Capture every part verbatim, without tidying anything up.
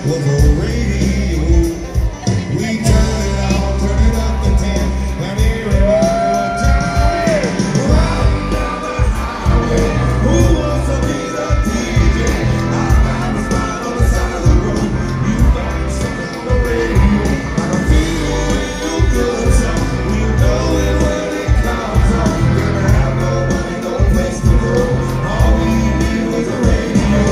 was a radio. We turned it on, turned it up to ten, and everybody was dying. Riding down the highway, who wants to be the D J? I found a spot on the side of the road. You find something on the radio. I can feel real good, so we know it when it comes on. Didn't have no money, no place to go. All we needed was a radio.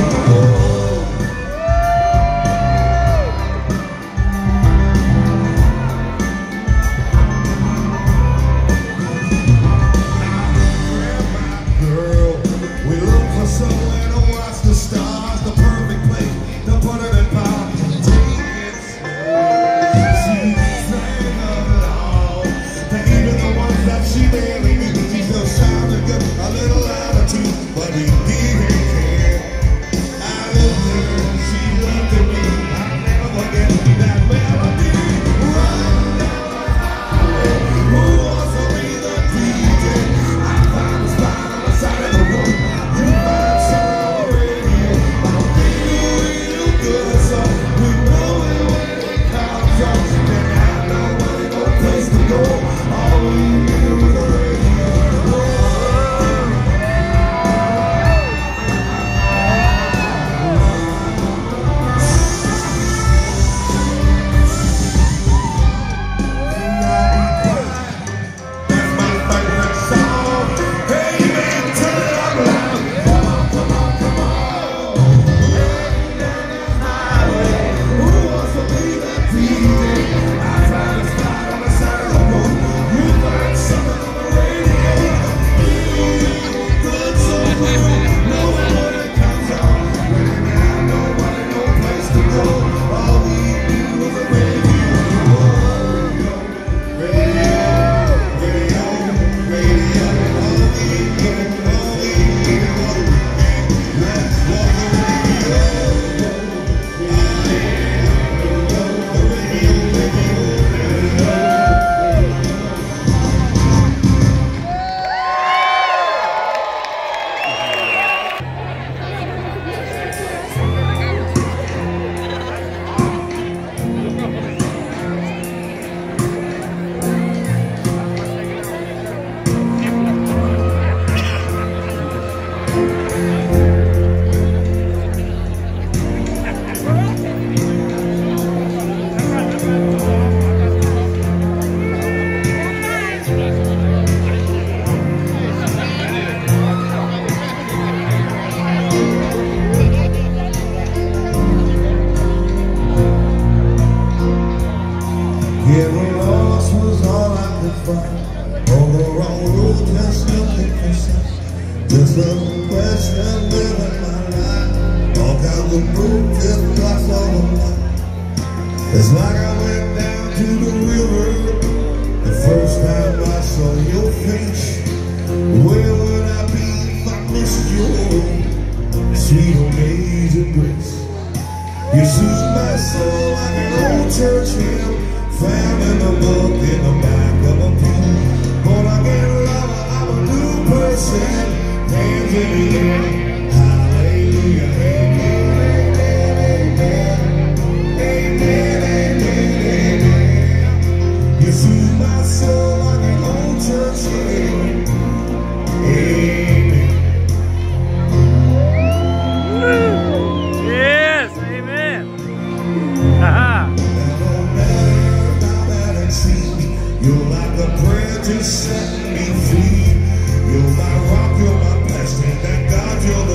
Somewhere to watch the stars, the perfect place to put it in power. Take it slow. She sang along to even the ones that she barely knew. She still sounded good, a little attitude, but he didn't care. I looked at her, she looked at me. I'll never forget that melody. Running down the highway, who wants to be the D J? I found a spot on the side of the road. Getting lost was all I could find. On the wrong road, just nothing precise. Just a question living my life. All kinds of broken blocks all along. It's like I went down to the river the first time I saw your face. Where would I be if I missed your sweet amazing grace? You soothe my soul like an old church hymn, found in the book in the back of a pew. Born again lover, I'm a new person. Hands in the air, hallelujah, amen, amen, amen, amen, amen. You soothe my soul like an old church hymn, amen. Yes, amen. Aha. You're like a prayer to set me free. You're my rock, you're my blessing. Thank God you're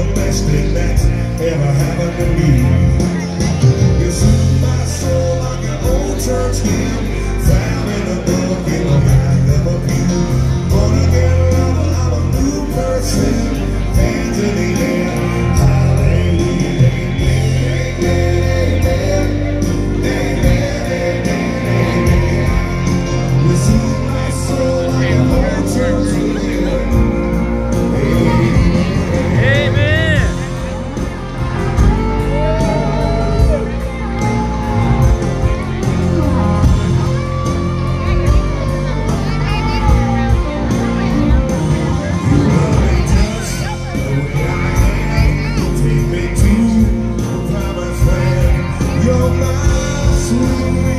You're my sweet.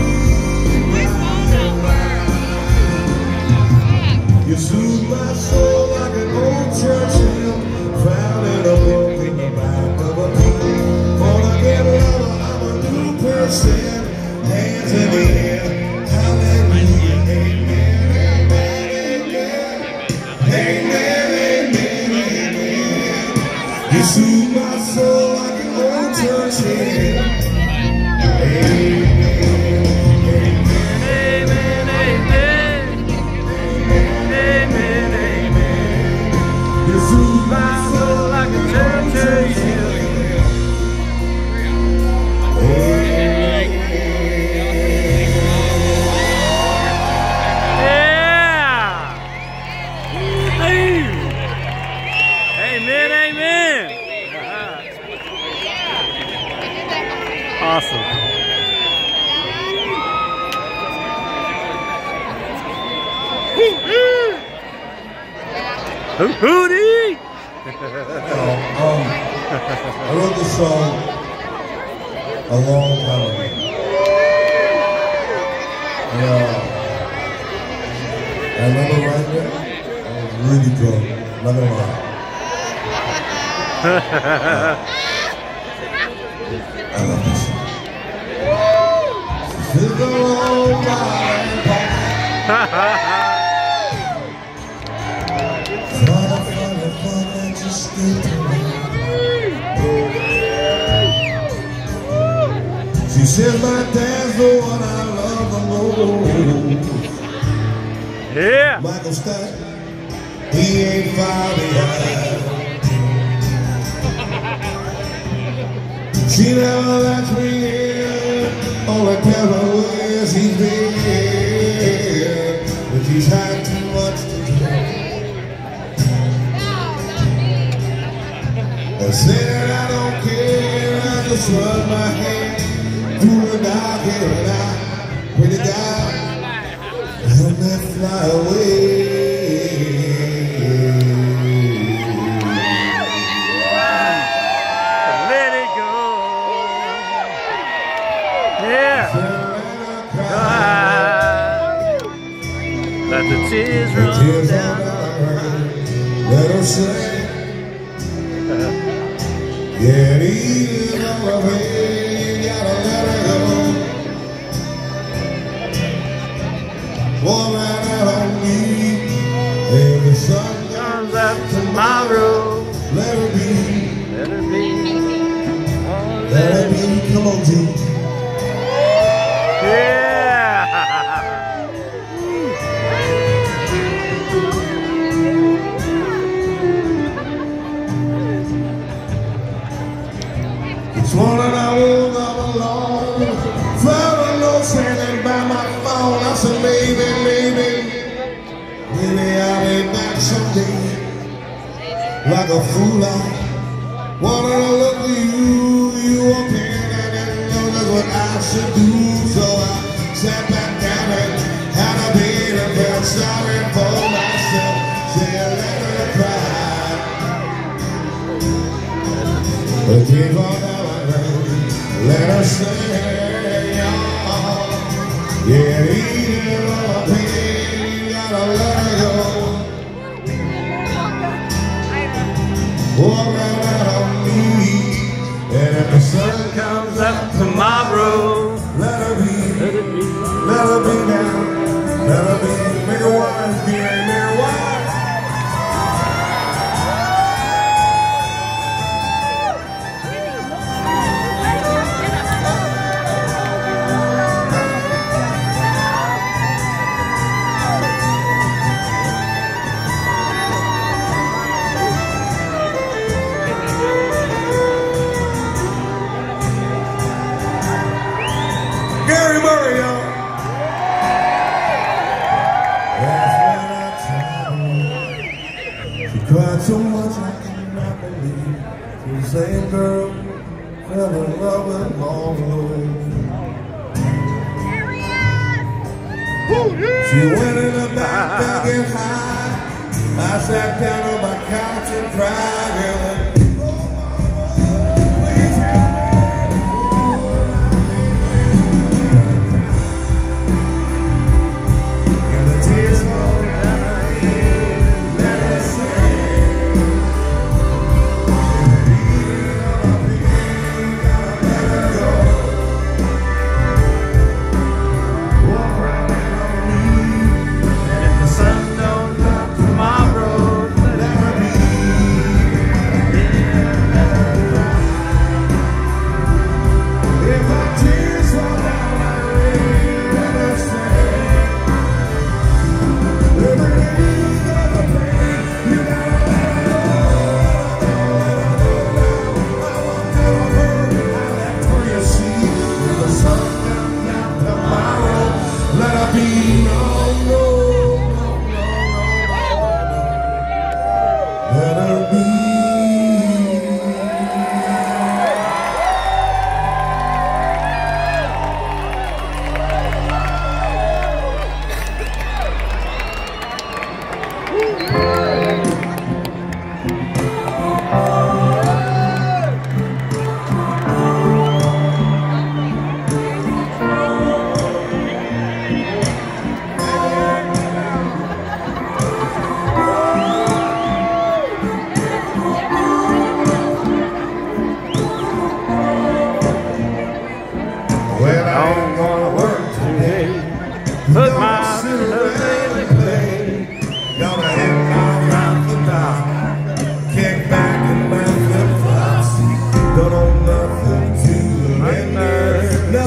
You soothe my soul like an old church hymn, found in a book in the back of a pew. Born again lover, I'm a new person. Hands in the air, hallelujah, amen, amen, amen, amen, amen, amen. You soothe my soul like an old church hymn. Amen. Awesome. Hootie! um, I wrote this song a long time ago. And, uh, I remember writing it. I was really drunk. Not gonna lie. I love this song. This is a long ride. Funny, funny, funny, just stay tuned. She says my dad's the one I love the most. Yeah. Michael Stipe, he ain't far behind. She never lets me in, only tell her where she's been. But she's had too much to drink. I said I don't care, I just run my hand through the dark here and I pray to God, help me fly away. Let it go. Yeah. Cry. Let the tears The run tears down. run down. Let her sing. Yeah, even on the way, you gotta let her go. Woman out on me, if the sun Comes up tomorrow. let her be, Let her be. Oh, let her be, come on, G. Yeah. This morning I woke up alone, found a note standing by my phone. I said, maybe, maybe, maybe I'll be back someday. Like a fool, I wanted to look at you, you up here, and I didn't know that's what I should do. So I sat back down and had a beer and felt sorry for myself. Said, let her cry. But tears fall down my face, let her sing, y'all. Yeah, even on the pain, you gotta let her go. Walk right out on me, and if the sun comes up tomorrow, let her be, Let it be. let her be down, let her be, make her wine, be in there, wine. Gary Murray, y'all. Last night I tried. She cried so much I cannot believe. The same girl fell in love with Marlowe. She went in the back to get high. I sat down on my couch and cried.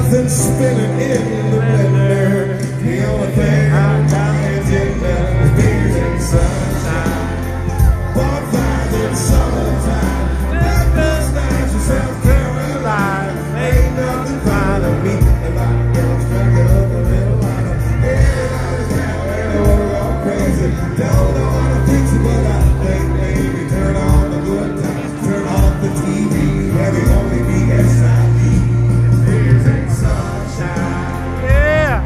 nothing spinning in the blender. The only thing I got is in the beers and sunshine, bonfires in summertime, blackbirds nights in South Carolina. Ain't nothing fine to me. And my girl's drinking up a little wine. Everybody's down and we're all crazy. Don't know how to fix it, but I think maybe turn on the good times, turn off the T V, where the only B S I D. Beers and sunshine. Yeah.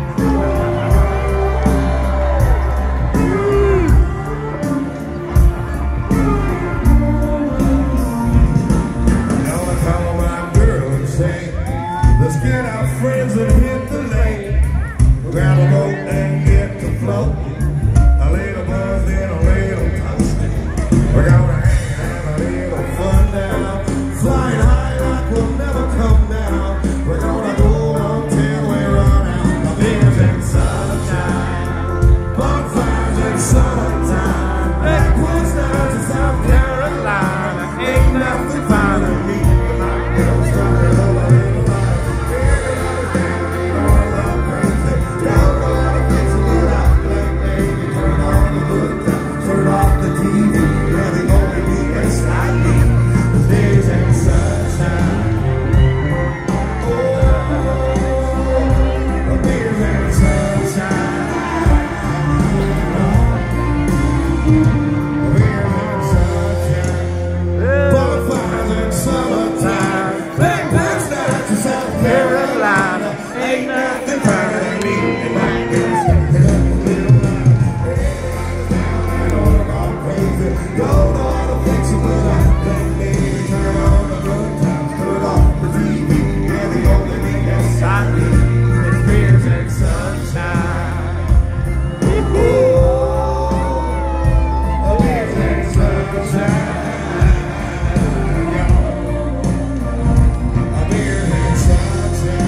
Now I call my girl and say, let's get our friends and hit the lake, grab a boat and get to floating. A little buzz and a little toasting. We're gonna hang and have a little fun now, flying high like we'll never come down. We're gonna go on till we run out of beers and sunshine, bonfires in summertime, backwoods nights in South Carolina. Ain't nothing fine to me. My girl's started up a little fire. Everybody's down, you know I love crazy. Don't know how to fix it, but I think maybe turn on the good times, turn off the T V, where the only B S I need is beers and sunshine. Oh, beers and sunshine. Beers and sunshine. Bonfires in summertime, backwoods nights in South Carolina. Ain't nothing finer than me and my girls standing up a little line. Everybody's down and we're all crazy. Don't know how to fix it, but I think maybe turn on the good times, turn off the T V. Yeah, the only thing that's I need is beers and sunshine. Oh, beers and sunshine. Beers and sunshine.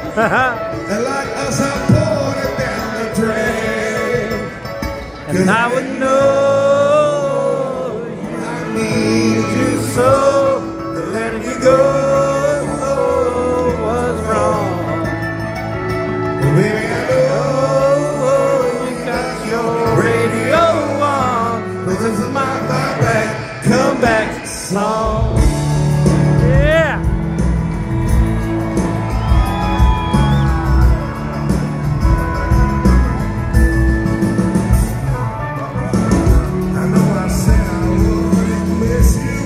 And like us, I poured it down the drain. And I would know I need you so that letting you go was wrong. Well, baby, I know You got your radio on, but this is my back, come back song. Yeah. I know I said I wouldn't miss you,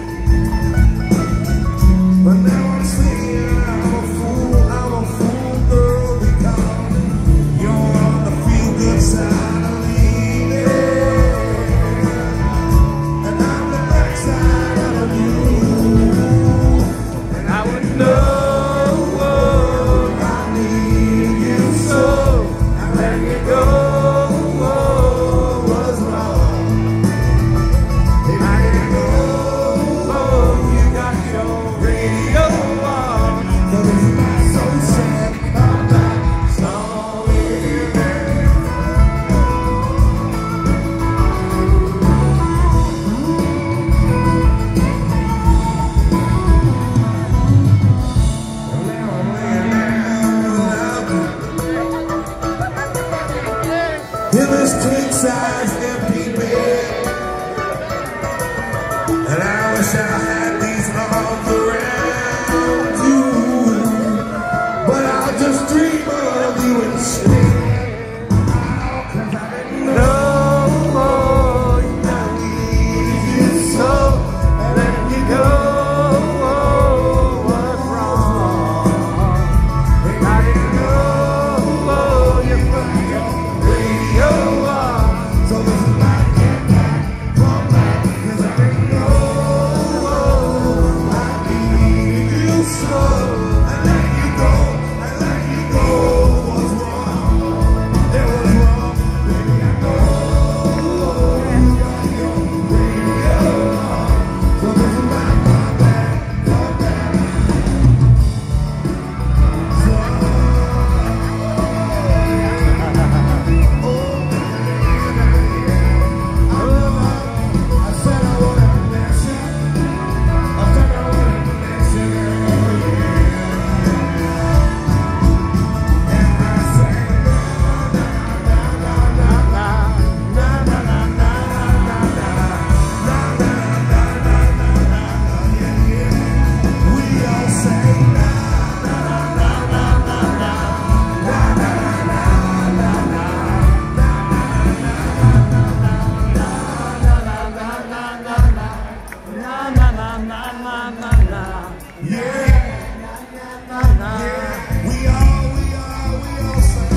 but now I'm seeing I'm a fool, I'm a fool, girl, because you're on the feel-good side of leaving, and I'm the back side of you, And I would know I need you so, and letting you go was wrong. and I didn't know, Oh, you got your radio on. but it's not so sad, I'm back, so in this king-size empty bed, and I wish I had these arms around you, but I'll just dream of you instead. No more, you got you so letting you go was wrong. And I didn't know you put your radio on. So this is my get back, come back, 'cause I didn't know I need you so. I let you go, I let you go was wrong. It was wrong, baby, I know you got your radio on. So this is my come back, come back. So, I said I wouldn't miss you. I said I wouldn't miss you, girl, yeah. And I said, na na na na na na na na na na na na na na na na, yeah, yeah. We all say na na na na na na na na na na na. Yeah, yeah, we all, we all, we all say.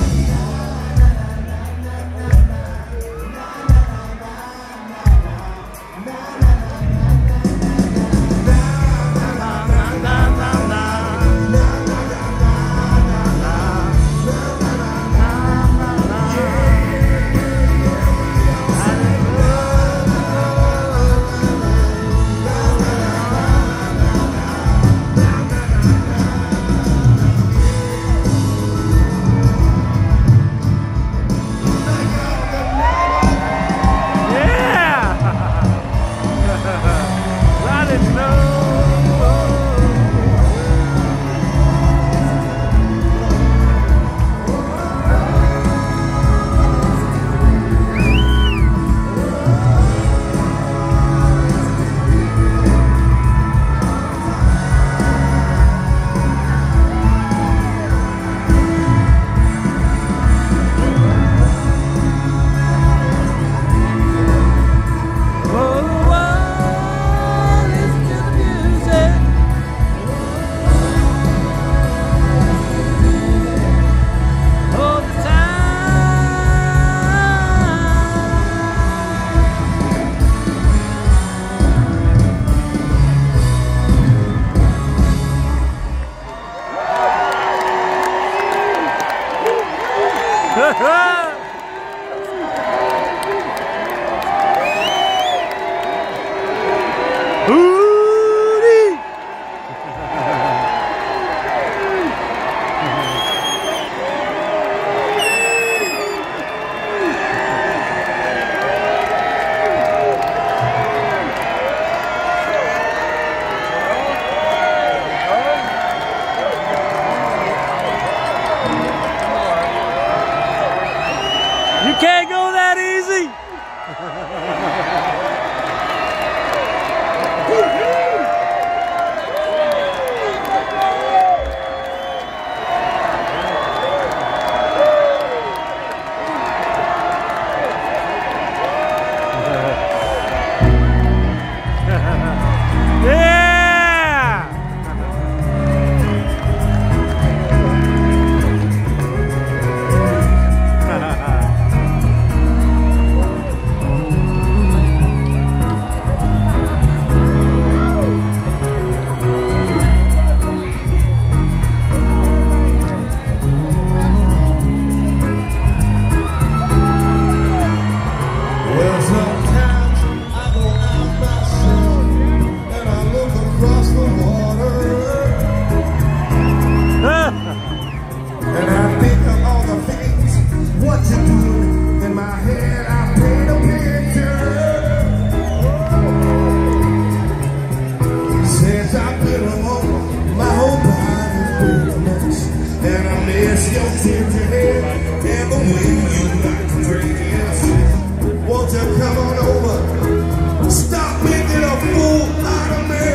Stop making a fool out of me.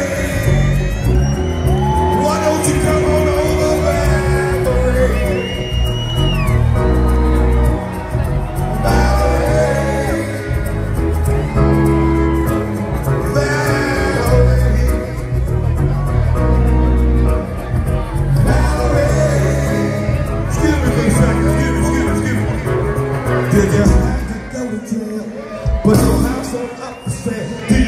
Why don't you come on over, Valerie? Valerie. Valerie. Valerie. Excuse me for a second. Excuse me, excuse me, excuse me. Did you have to go to jail? But your house on up for sale.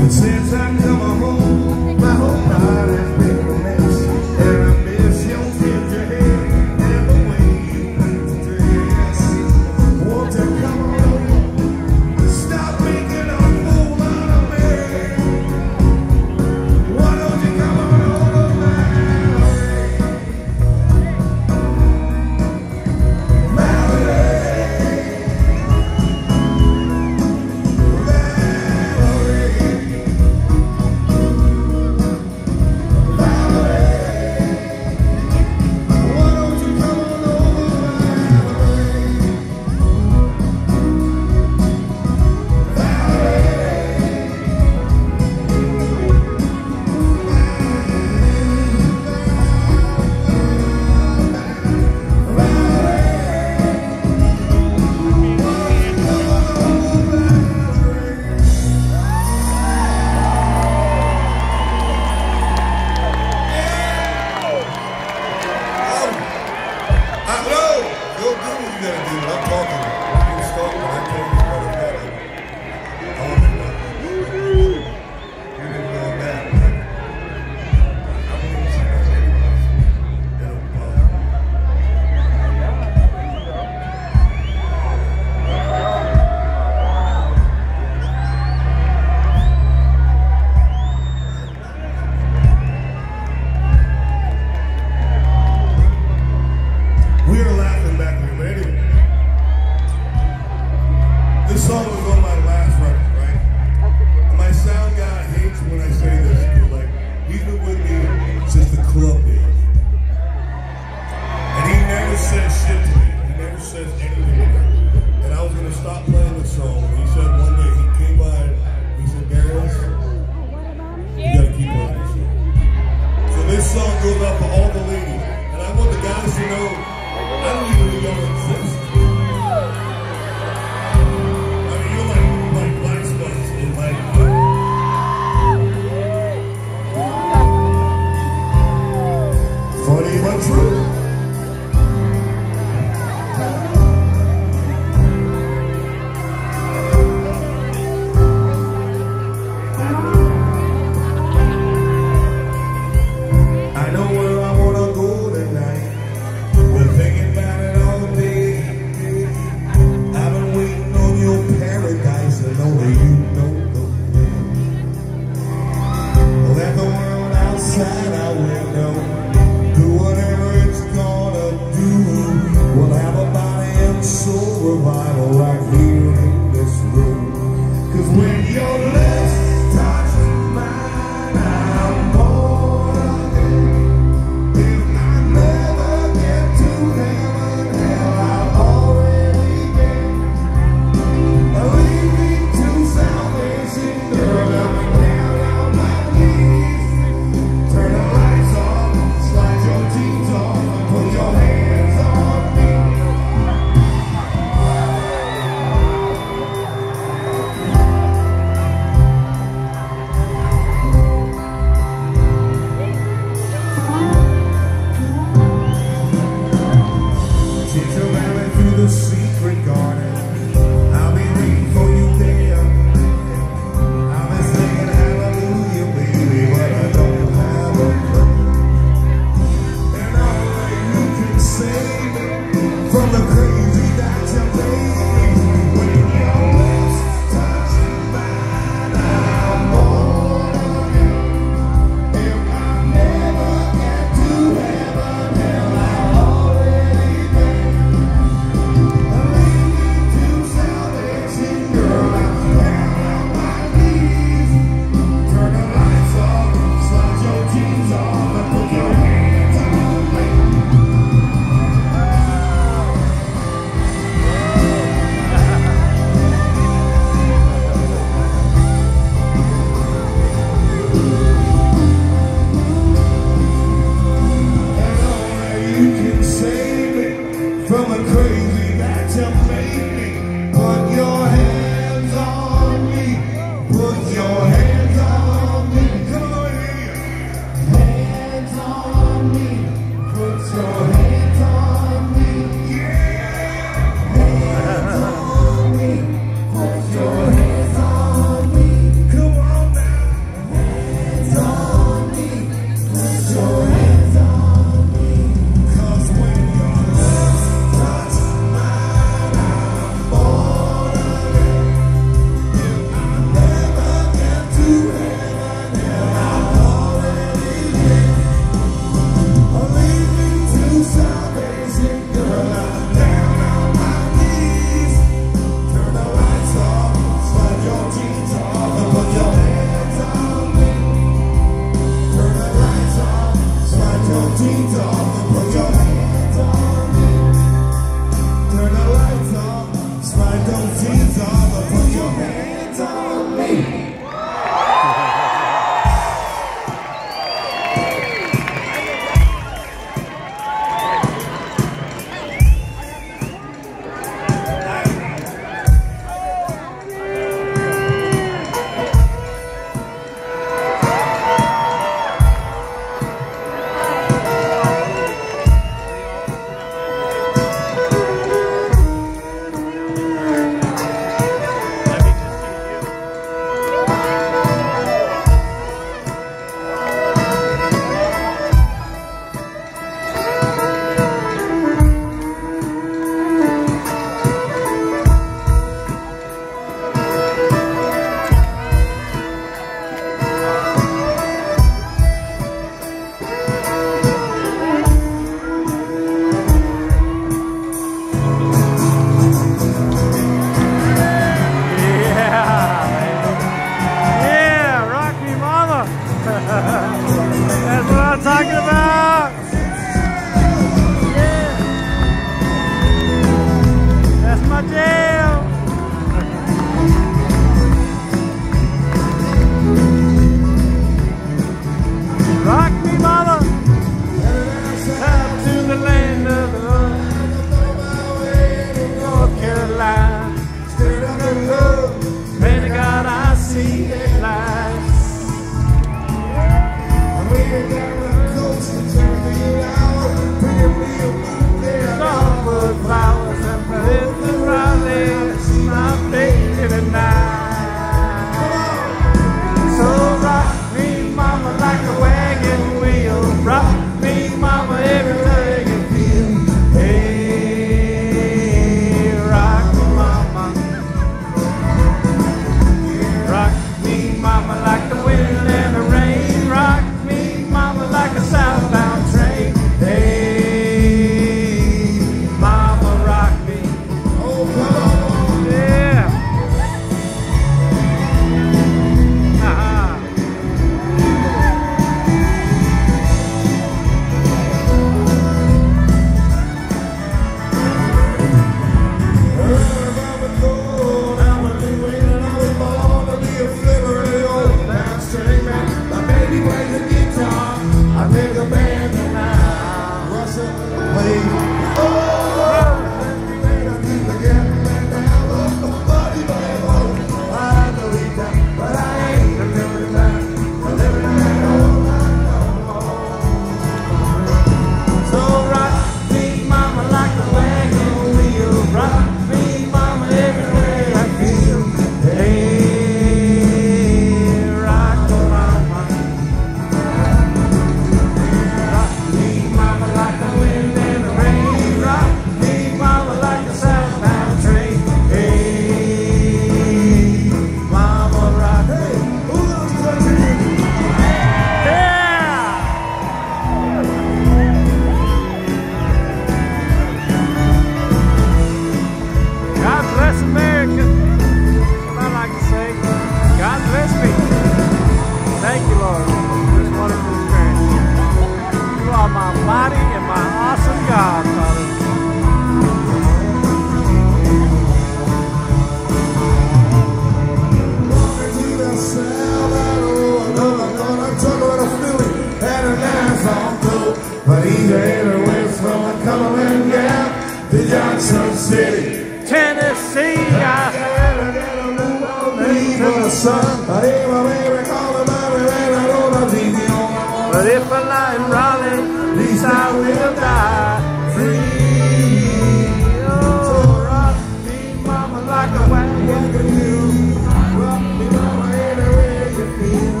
rain for the sun. I hear my baby calling my baby, and I know that she's the only one. But if I lie in Raleigh, at least I will die free. Oh, rock me, mama, like a wagon wheel. Rock me, mama, any way you feel.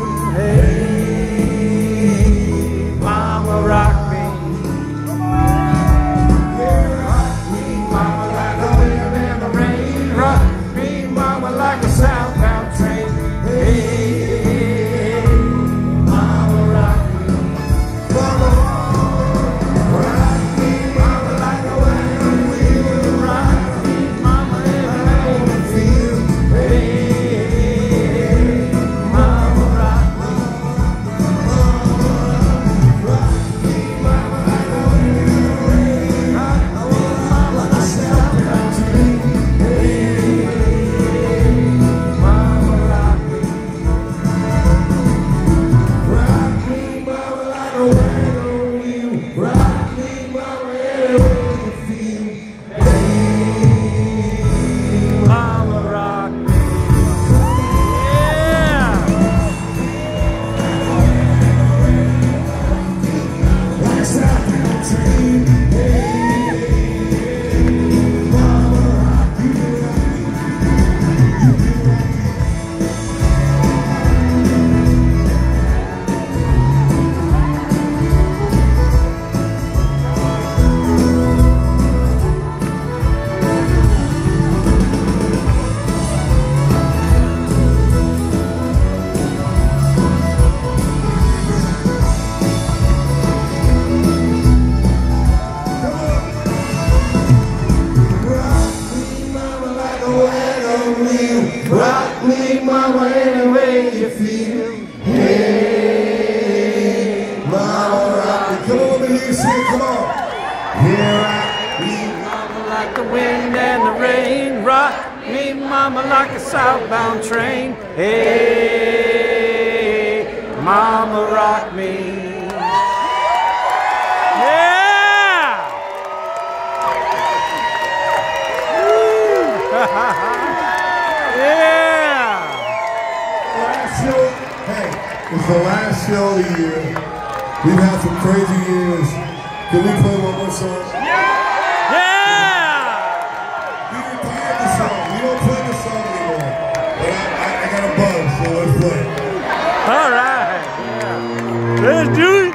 Hey, mama, rock me. Yeah, rock me, mama, like a wind in the rain. Rock me, mama, like a southbound train. Hey, mama, rock me. Mama, Rock me, mama, like a wagon wheel. Rock me, mama, any way you feel. Hey, mama, rock me. Rock me, mama, like a wind in the rain. Rock me, mama, like a southbound train. Hey, mama, rock me. Rock me, mama, like a wagon wheel. Rock me, mama, any way you feel. Hey, mama, rock me. Yeah. like a southbound train. Mama, rock you, rock me. Rock me, mama, like a wagon wheel. Rock me, mama, any way you feel. Hey, Mama, rock me. Come on, let me hear you sing it. Come on. Here I mama, like the wind and the rain. Rock me, mama, like a southbound train. Hey, mama, rock me. Yeah! Woo! Yeah! last show. Hey, it's the last show of the year. We've had some crazy years. Can we play one more song? Yeah! We retired the song. We don't play the song anymore. But I, I, I got a buzz, so let's play it. All right. Let's do it.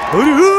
Hooty hoo!